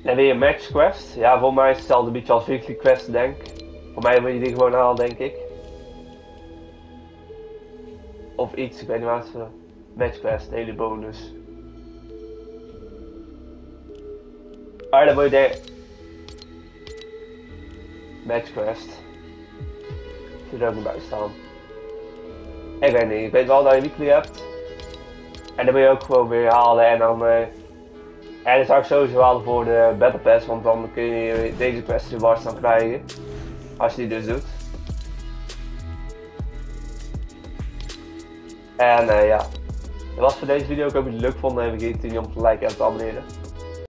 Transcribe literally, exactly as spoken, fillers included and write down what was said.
En weer een match quest. Ja, voor mij is het hetzelfde beetje als weekly quest, denk ik. Voor mij moet je die gewoon halen, denk ik. Of iets, ik weet niet wat voor match quest, een hele bonus. Maar dan moet je de match quest. Zit er ook niet bij staan. Ik weet niet, ik weet wel dat je weekly hebt. En dan moet je ook gewoon weer halen en dan... Uh, en dat zou ik sowieso halen voor de Battle Pass, want dan kun je deze quest rewards dan krijgen. Als je die dus doet. En uh, ja, dat was voor deze video. Ik hoop dat jullie het leuk vonden en vergeet niet om te liken en te abonneren.